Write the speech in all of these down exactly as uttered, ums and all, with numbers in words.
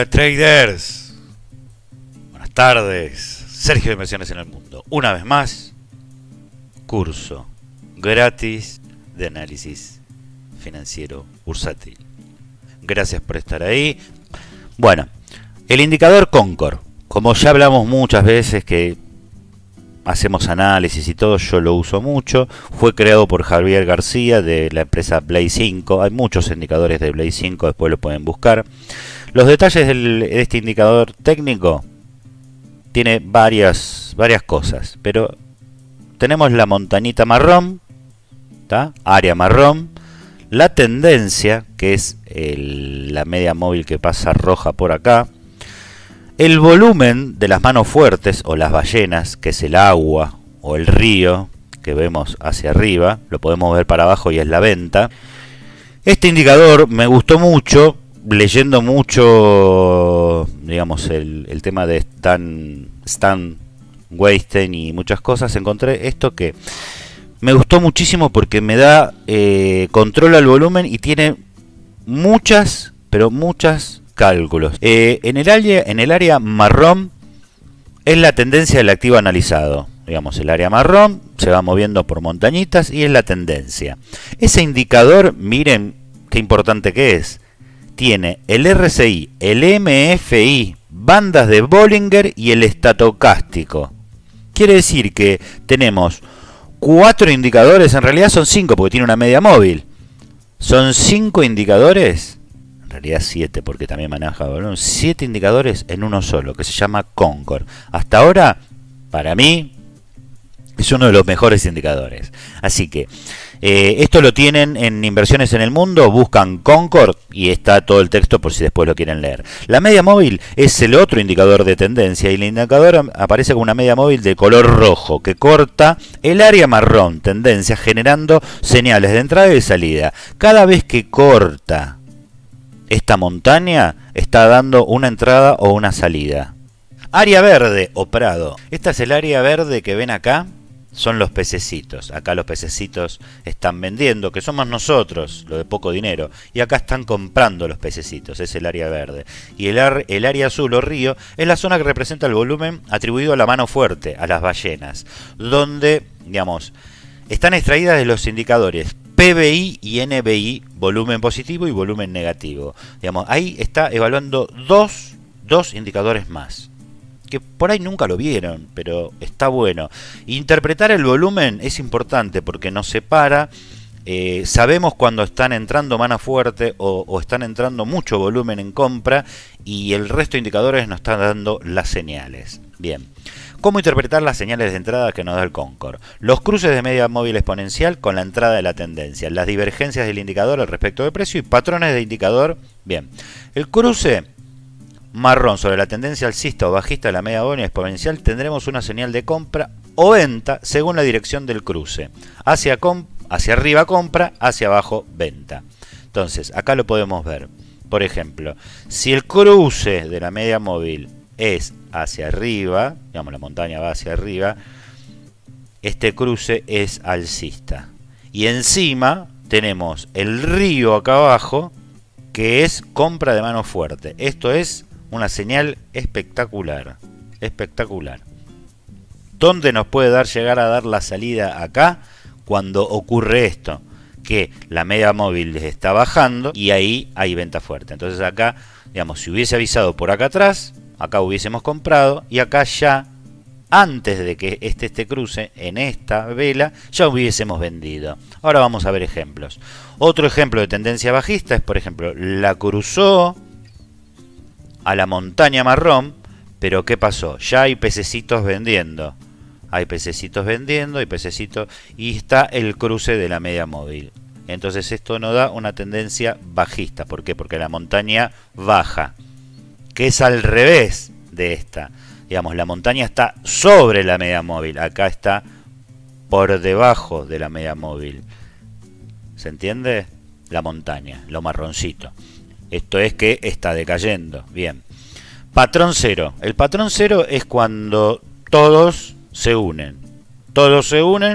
traders, buenas tardes. Sergio de Inversiones en el Mundo. Una vez más, curso gratis de análisis financiero bursátil. Gracias por estar ahí. Bueno, el indicador Concord, como ya hablamos muchas veces que hacemos análisis y todo, yo lo uso mucho. Fue creado por Javier García de la empresa Blaze cinco. Hay muchos indicadores de Blaze cinco, después lo pueden buscar. Los detalles del, de este indicador técnico tiene varias, varias cosas, pero tenemos la montañita marrón, ¿tá? Área marrón, la tendencia, que es el, la media móvil que pasa roja por acá, el volumen de las manos fuertes o las ballenas, que es el agua o el río que vemos hacia arriba, lo podemos ver para abajo y es la venta. Este indicador me gustó mucho, leyendo mucho, digamos, el, el tema de Stan, Stan Weinstein y muchas cosas, encontré esto que me gustó muchísimo porque me da, eh, controla el volumen y tiene muchas, pero muchas cálculos. Eh, en, el área, en el área marrón es la tendencia del activo analizado. Digamos, el área marrón se va moviendo por montañitas y es la tendencia. Ese indicador, miren qué importante que es. Tiene el R S I, el M F I, bandas de Bollinger y el estatocástico. Quiere decir que tenemos cuatro indicadores, en realidad son cinco porque tiene una media móvil. Son cinco indicadores, en realidad siete porque también maneja volumen, siete indicadores en uno solo, que se llama Concord. Hasta ahora, para mí, es uno de los mejores indicadores. Así que eh, esto lo tienen en Inversiones en el Mundo, buscan Concord y está todo el texto por si después lo quieren leer. La media móvil es el otro indicador de tendencia y el indicador aparece con una media móvil de color rojo que corta el área marrón, tendencia, generando señales de entrada y de salida. Cada vez que corta esta montaña está dando una entrada o una salida. Área verde o prado. Esta es el área verde que ven acá. Son los pececitos. Acá los pececitos están vendiendo, que somos nosotros, lo de poco dinero. Y acá están comprando los pececitos, es el área verde. Y el, ar, el área azul o río es la zona que representa el volumen atribuido a la mano fuerte, a las ballenas. Donde, digamos, están extraídas de los indicadores P B I y N B I, volumen positivo y volumen negativo. Digamos, ahí está evaluando dos, dos indicadores más. Que por ahí nunca lo vieron, pero está bueno. Interpretar el volumen es importante porque nos separa, eh, sabemos cuando están entrando mano fuerte o, o están entrando mucho volumen en compra y el resto de indicadores nos están dando las señales. Bien, ¿cómo interpretar las señales de entrada que nos da el Concord? Los cruces de media móvil exponencial con la entrada de la tendencia, las divergencias del indicador al respecto de precio y patrones de indicador. Bien, el cruce marrón sobre la tendencia alcista o bajista de la media móvil exponencial tendremos una señal de compra o venta según la dirección del cruce. Hacia, hacia arriba compra, hacia abajo venta. Entonces, acá lo podemos ver. Por ejemplo, si el cruce de la media móvil es hacia arriba, digamos la montaña va hacia arriba, este cruce es alcista. Y encima tenemos el río acá abajo, que es compra de mano fuerte. Esto es una señal espectacular, espectacular. ¿Dónde nos puede dar llegar a dar la salida acá cuando ocurre esto? Que la media móvil está bajando y ahí hay venta fuerte. Entonces acá, digamos, si hubiese avisado por acá atrás, acá hubiésemos comprado y acá ya, antes de que este, este cruce en esta vela, ya hubiésemos vendido. Ahora vamos a ver ejemplos. Otro ejemplo de tendencia bajista es, por ejemplo, la cruzó a la montaña marrón, pero ¿qué pasó? Ya hay pececitos vendiendo. Hay pececitos vendiendo, hay pececitos y está el cruce de la media móvil. Entonces esto nos da una tendencia bajista. ¿Por qué? Porque la montaña baja, que es al revés de esta. Digamos, la montaña está sobre la media móvil. Acá está por debajo de la media móvil. ¿Se entiende? La montaña, lo marroncito. Esto es que está decayendo. Bien. Patrón cero. El patrón cero es cuando todos se unen. Todos se unen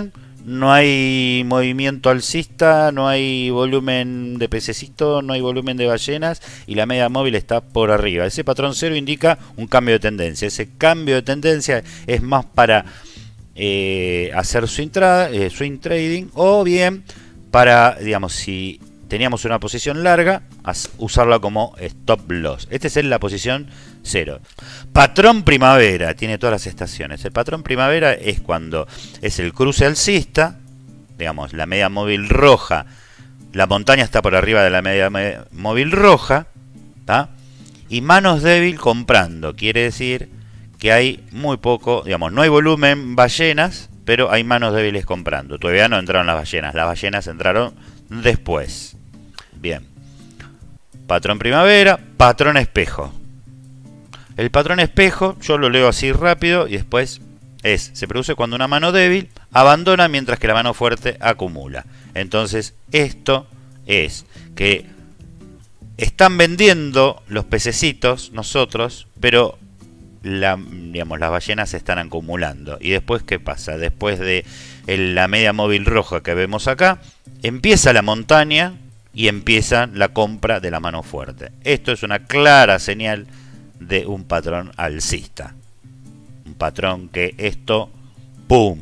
no hay movimiento alcista, no hay volumen de pececito, no hay volumen de ballenas y la media móvil está por arriba. Ese patrón cero indica un cambio de tendencia. Ese cambio de tendencia es más para eh, hacer swing, tra eh, swing trading, o bien para, digamos, si teníamos una posición larga, usarla como stop loss. Esta es la posición cero. Patrón primavera, tiene todas las estaciones. El patrón primavera es cuando es el cruce alcista, digamos, la media móvil roja, la montaña está por arriba de la media móvil roja, ¿tá? Y manos débil comprando, quiere decir que hay muy poco, digamos, no hay volumen ballenas, pero hay manos débiles comprando. Todavía no entraron las ballenas, las ballenas entraron después. Bien. Patrón primavera, patrón espejo. El patrón espejo, yo lo leo así rápido y después es, se produce cuando una mano débil abandona mientras que la mano fuerte acumula. Entonces, esto es que están vendiendo los pececitos nosotros, pero la, digamos, las ballenas se están acumulando. Y después, ¿qué pasa? Después de el, la media móvil roja que vemos acá, empieza la montaña y empieza la compra de la mano fuerte. Esto es una clara señal de un patrón alcista. Un patrón que esto, ¡pum!,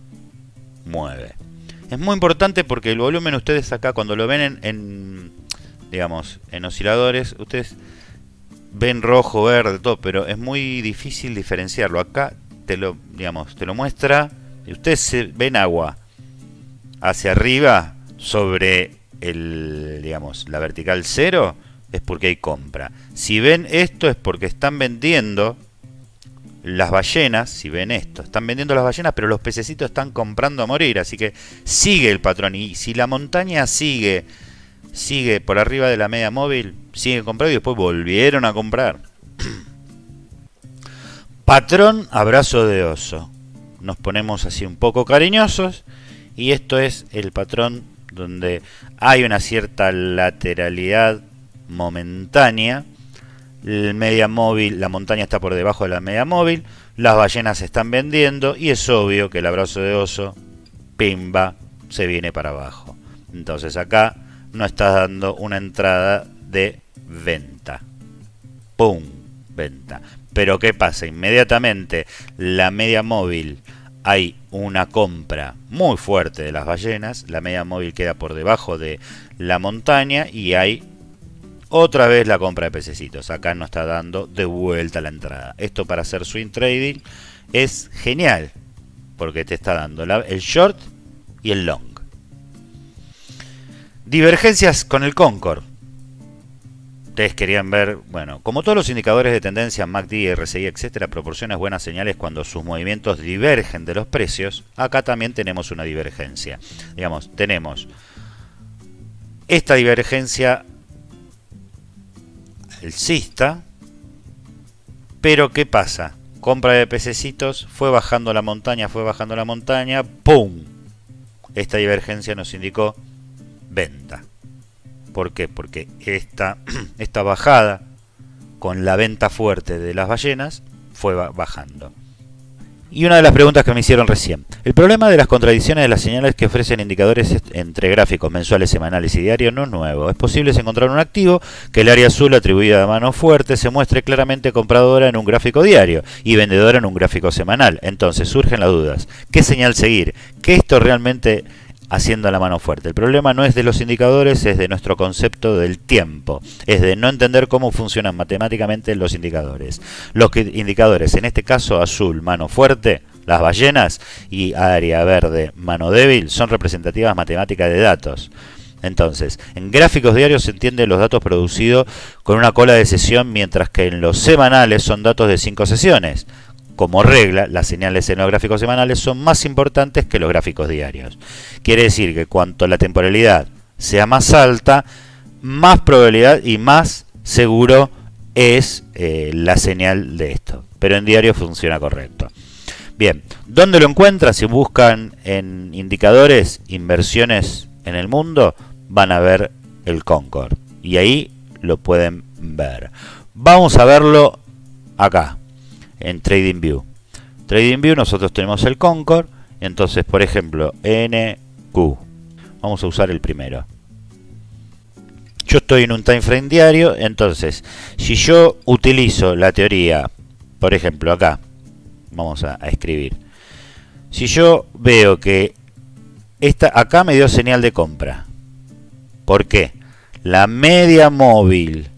mueve. Es muy importante porque el volumen, ustedes acá cuando lo ven en, en digamos, en osciladores, ustedes ven rojo, verde, todo, pero es muy difícil diferenciarlo. Acá te lo, digamos, te lo muestra y ustedes se ven agua hacia arriba sobre el, digamos, la vertical cero, es porque hay compra. Si ven esto es porque están vendiendo las ballenas. Si ven esto, están vendiendo las ballenas, pero los pececitos están comprando a morir. Así que sigue el patrón. Y si la montaña sigue sigue por arriba de la media móvil, sigue comprando y después volvieron a comprar. Patrón abrazo de oso. Nos ponemos así un poco cariñosos. Y esto es el patrón donde hay una cierta lateralidad momentánea. El media móvil, la montaña está por debajo de la media móvil, las ballenas se están vendiendo y es obvio que el abrazo de oso, pimba, se viene para abajo. Entonces acá no está dando una entrada de venta. ¡Pum! Venta. Pero ¿qué pasa? Inmediatamente la media móvil, hay una compra muy fuerte de las ballenas, la media móvil queda por debajo de la montaña y hay otra vez la compra de pececitos. Acá no está dando de vuelta la entrada. Esto para hacer swing trading es genial, porque te está dando la, el short y el long. Divergencias con el Concord. Ustedes querían ver, bueno, como todos los indicadores de tendencia, M A C D, R S I, etcétera, proporcionan buenas señales cuando sus movimientos divergen de los precios. Acá también tenemos una divergencia. Digamos, tenemos esta divergencia alcista, pero ¿qué pasa? Compra de pececitos, fue bajando la montaña, fue bajando la montaña, ¡pum! Esta divergencia nos indicó venta. ¿Por qué? Porque esta, esta bajada con la venta fuerte de las ballenas fue bajando. Y una de las preguntas que me hicieron recién. El problema de las contradicciones de las señales que ofrecen indicadores entre gráficos mensuales, semanales y diarios no es nuevo. Es posible encontrar un activo que el área azul atribuida a mano fuerte se muestre claramente compradora en un gráfico diario y vendedora en un gráfico semanal. Entonces surgen las dudas. ¿Qué señal seguir? ¿Qué esto realmente haciendo la mano fuerte? El problema no es de los indicadores, es de nuestro concepto del tiempo. Es de no entender cómo funcionan matemáticamente los indicadores. Los indicadores, en este caso azul, mano fuerte, las ballenas, y área verde, mano débil, son representativas matemáticas de datos. Entonces, en gráficos diarios se entienden los datos producidos con una cola de sesión, mientras que en los semanales son datos de cinco sesiones. Como regla, las señales en los gráficos semanales son más importantes que los gráficos diarios. Quiere decir que cuanto la temporalidad sea más alta, más probabilidad y más seguro es eh, la señal de esto. Pero en diario funciona correcto. Bien, ¿dónde lo encuentran? Si buscan en indicadores, inversiones en el mundo, van a ver el Concord. Y ahí lo pueden ver. Vamos a verlo acá. En TradingView. TradingView nosotros tenemos el Concord Entonces, por ejemplo, N Q. Vamos a usar el primero. Yo estoy en un time frame diario, entonces, si yo utilizo la teoría, por ejemplo, acá, vamos a, a escribir. Si yo veo que esta, acá me dio señal de compra. ¿Por qué? La media móvil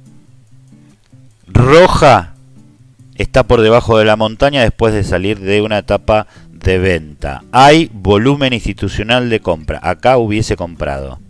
roja está por debajo de la montaña después de salir de una etapa de venta. Hay volumen institucional de compra. Acá hubiese comprado.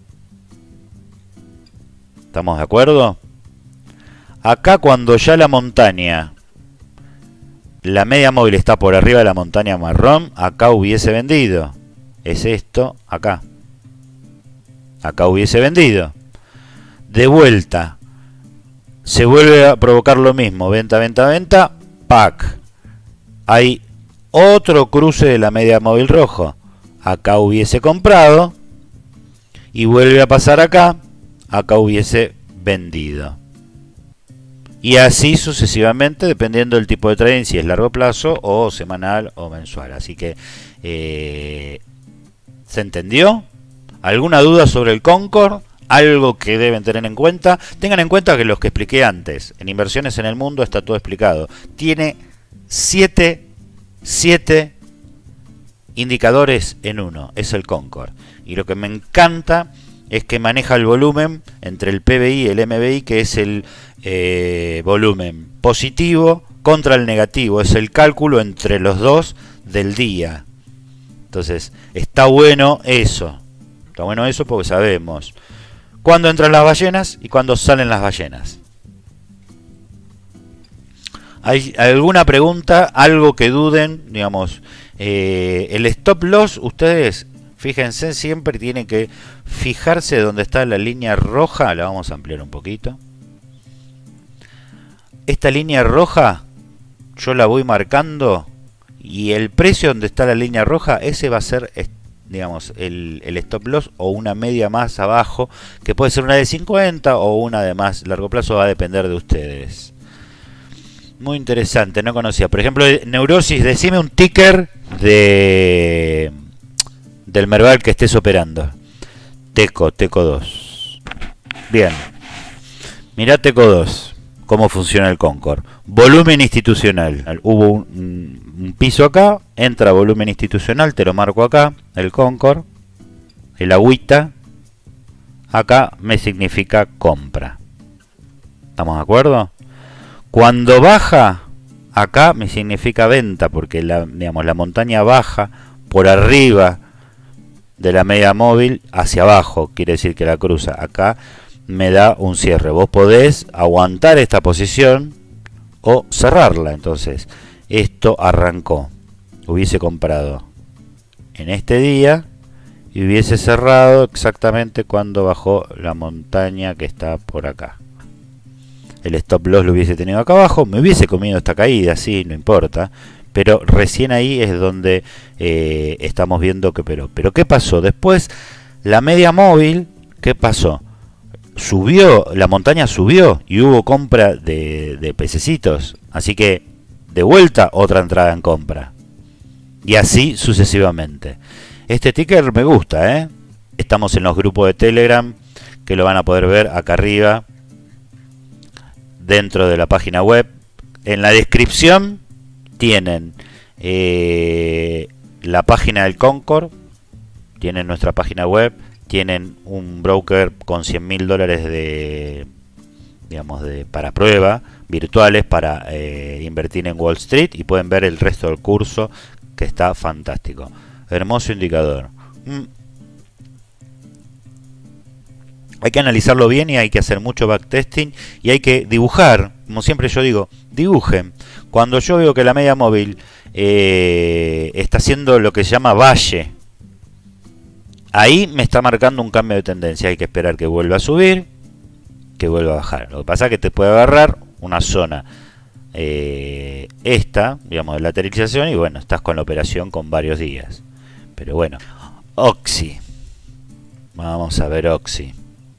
¿Estamos de acuerdo? Acá cuando ya la montaña, la media móvil está por arriba de la montaña marrón, acá hubiese vendido. Es esto, acá. Acá hubiese vendido. De vuelta. Se vuelve a provocar lo mismo. Venta, venta, venta. Pack. Hay otro cruce de la media móvil rojo. Acá hubiese comprado. Y vuelve a pasar acá. Acá hubiese vendido. Y así sucesivamente, dependiendo del tipo de trading, si es largo plazo o semanal o mensual. Así que, eh, ¿se entendió? ¿Alguna duda sobre el Concord? Algo que deben tener en cuenta. Tengan en cuenta que los que expliqué antes, en Inversiones en el Mundo está todo explicado. Tiene siete, siete indicadores en uno. Es el Concord. Y lo que me encanta es que maneja el volumen entre el P B I y el M B I, que es el eh, volumen positivo contra el negativo. Es el cálculo entre los dos del día. Entonces, está bueno eso. Está bueno eso porque sabemos cuándo entran las ballenas y cuándo salen las ballenas. ¿Hay alguna pregunta? ¿Algo que duden? Digamos, eh, el stop loss, ustedes fíjense, siempre tienen que fijarse donde está la línea roja. La vamos a ampliar un poquito. Esta línea roja yo la voy marcando y el precio donde está la línea roja, ese va a ser, digamos, el, el stop loss o una media más abajo, que puede ser una de cincuenta o una de más largo plazo, va a depender de ustedes. Muy interesante, no conocía. Por ejemplo, Neurosis, decime un ticker de del Merval que estés operando. Teco, Teco dos. Bien. Mirá Teco dos. Cómo funciona el Concord. Volumen institucional. Hubo un, un piso acá. Entra volumen institucional. Te lo marco acá. El Concord. El agüita. Acá me significa compra. ¿Estamos de acuerdo? Cuando baja, acá me significa venta. Porque la, digamos, la montaña baja por arriba de la media móvil hacia abajo. Quiere decir que la cruza. Acá me da un cierre. Vos podés aguantar esta posición o cerrarla. Entonces, esto arrancó. Hubiese comprado en este día y hubiese cerrado exactamente cuando bajó la montaña que está por acá. El stop loss lo hubiese tenido acá abajo. Me hubiese comido esta caída, sí, no importa. Pero recién ahí es donde eh, estamos viendo que... Pero, pero ¿qué pasó? Después, la media móvil, ¿qué pasó? Subió, la montaña subió y hubo compra de, de pececitos. Así que, de vuelta, otra entrada en compra. Y así sucesivamente. Este ticker me gusta, ¿eh? Estamos en los grupos de Telegram, que lo van a poder ver acá arriba, dentro de la página web. En la descripción tienen eh, la página del Concord, tienen nuestra página web, tienen un broker con cien mil dólares de, digamos, de para prueba, virtuales para eh, invertir en Wall Street, y pueden ver el resto del curso, que está fantástico. Hermoso indicador. Mm. Hay que analizarlo bien y hay que hacer mucho backtesting y hay que dibujar, como siempre yo digo, dibujen. Cuando yo veo que la media móvil eh, está haciendo lo que se llama valle, ahí me está marcando un cambio de tendencia. Hay que esperar que vuelva a subir, que vuelva a bajar. Lo que pasa es que te puede agarrar una zona eh, esta, digamos, de lateralización, y bueno, estás con la operación con varios días. Pero bueno, Oxy. Vamos a ver Oxy.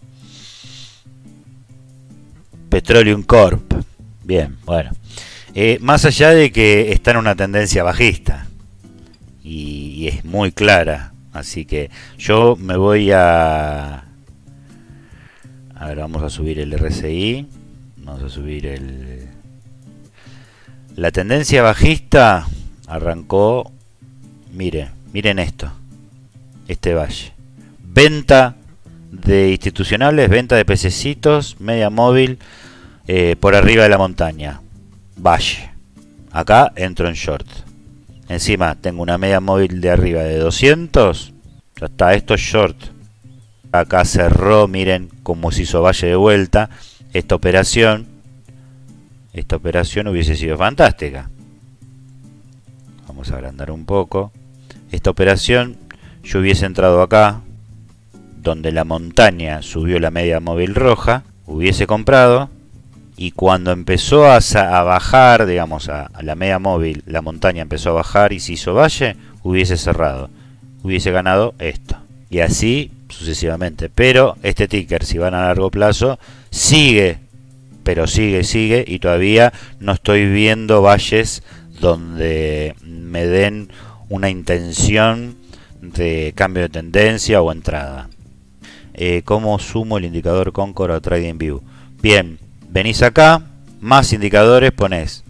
Petroleum Corp. Bien, bueno. Eh, más allá de que está en una tendencia bajista. Y, y es muy clara. Así que yo me voy a... A ver, vamos a subir el R S I. Vamos a subir el... La tendencia bajista arrancó... Mire, miren esto. Este valle. Venta de institucionales, venta de pececitos, media móvil eh, por arriba de la montaña. Valle. Acá entro en short. Encima tengo una media móvil de arriba de doscientos. Ya está, esto es short. Acá cerró, miren cómo se hizo valle de vuelta. Esta operación, esta operación hubiese sido fantástica. Vamos a agrandar un poco. Esta operación, yo hubiese entrado acá, donde la montaña subió la media móvil roja, hubiese comprado. Y cuando empezó a, a bajar, digamos, a, a la media móvil, la montaña empezó a bajar y se hizo valle, hubiese cerrado. Hubiese ganado esto. Y así sucesivamente. Pero este ticker, si van a largo plazo, sigue. Pero sigue, sigue. Y todavía no estoy viendo valles donde me den una intención de cambio de tendencia o entrada. Eh, ¿Cómo sumo el indicador Concord a TradingView? Bien. Venís acá, más indicadores, ponés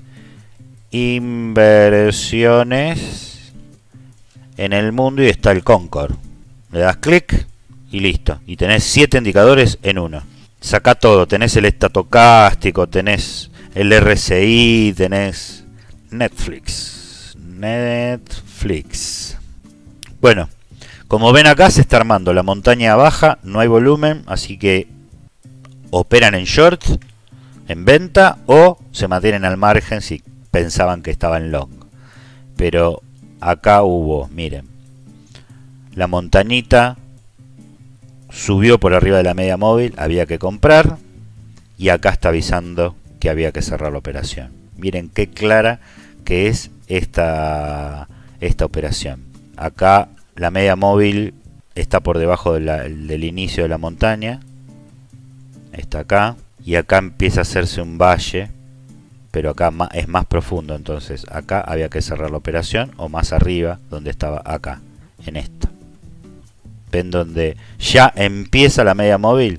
inversiones en el mundo y está el Concord. Le das clic y listo. Y tenés siete indicadores en uno. Sacá todo, tenés el estatocástico, tenés el R S I, tenés Netflix. Netflix. Bueno, como ven acá se está armando la montaña baja, no hay volumen, así que operan en short, en venta, o se mantienen al margen si pensaban que estaba en long. Pero acá hubo, miren, la montañita subió por arriba de la media móvil, había que comprar, y acá está avisando que había que cerrar la operación. Miren qué clara que es esta, esta operación. Acá la media móvil está por debajo de la, del inicio de la montaña, está acá. Y acá empieza a hacerse un valle, pero acá es más profundo, entonces acá había que cerrar la operación, o más arriba, donde estaba acá, en esto. Ven donde ya empieza la media móvil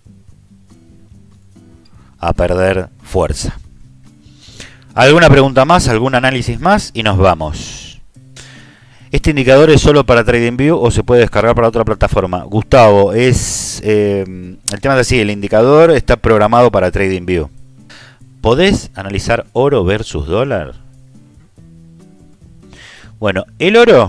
a perder fuerza. ¿Alguna pregunta más? ¿Algún análisis más? Y nos vamos. ¿Este indicador es solo para TradingView o se puede descargar para otra plataforma? Gustavo, es eh, el tema es así, el indicador está programado para TradingView. ¿Podés analizar oro versus dólar? Bueno, el oro,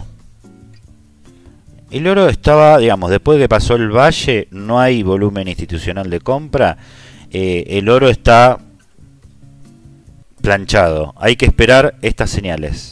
el oro estaba, digamos, después de que pasó el valle, no hay volumen institucional de compra, eh, el oro está planchado. Hay que esperar estas señales.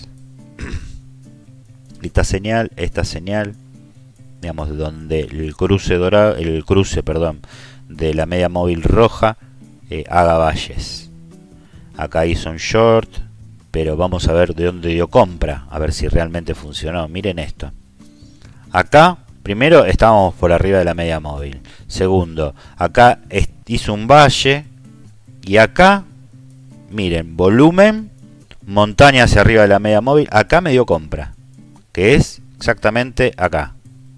Esta señal, esta señal, digamos, donde el cruce dorado, el cruce, perdón, de la media móvil roja eh, haga valles. Acá hizo un short, pero vamos a ver de dónde dio compra, a ver si realmente funcionó. Miren esto. Acá, primero, estábamos por arriba de la media móvil. Segundo, acá hizo un valle y acá, miren, volumen, montaña hacia arriba de la media móvil. Acá me dio compra, que es exactamente acá.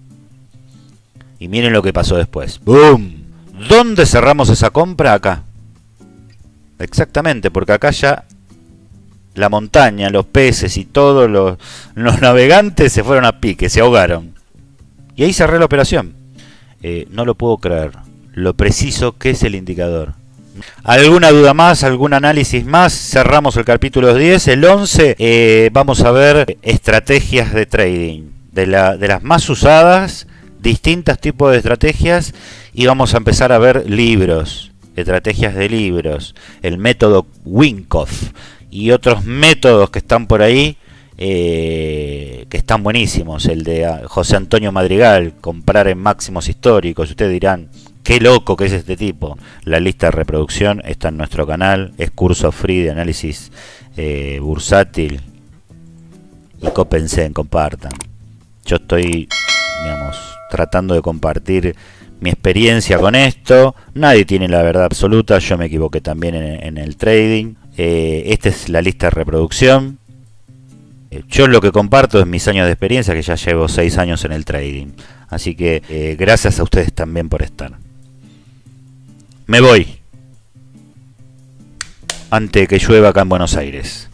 Y miren lo que pasó después. ¡Boom! ¿Dónde cerramos esa compra? Acá. Exactamente, porque acá ya la montaña, los peces y todos los, los navegantes se fueron a pique, se ahogaron. Y ahí cerré la operación. Eh, no lo puedo creer. Lo preciso que es el indicador. ¿Alguna duda más? ¿Algún análisis más? Cerramos el capítulo diez. El once eh, vamos a ver estrategias de trading. De, la, de las más usadas, distintos tipos de estrategias. Y vamos a empezar a ver libros. Estrategias de libros. El método Winkoff. Y otros métodos que están por ahí. Eh, que están buenísimos. El de José Antonio Madrigal. Comprar en máximos históricos. Ustedes dirán, qué loco que es este tipo. La lista de reproducción está en nuestro canal. Es curso free de análisis eh, bursátil. Y cópense, compartan. Yo estoy, digamos, tratando de compartir mi experiencia con esto. Nadie tiene la verdad absoluta. Yo me equivoqué también en, en el trading. Eh, esta es la lista de reproducción. Yo lo que comparto es mis años de experiencia, que ya llevo seis años en el trading. Así que eh, gracias a ustedes también por estar. Me voy. Antes de que llueva acá en Buenos Aires.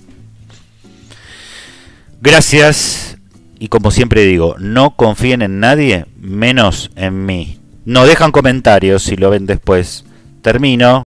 Gracias. Y como siempre digo, no confíen en nadie, menos en mí. No dejan comentarios si lo ven después. Termino.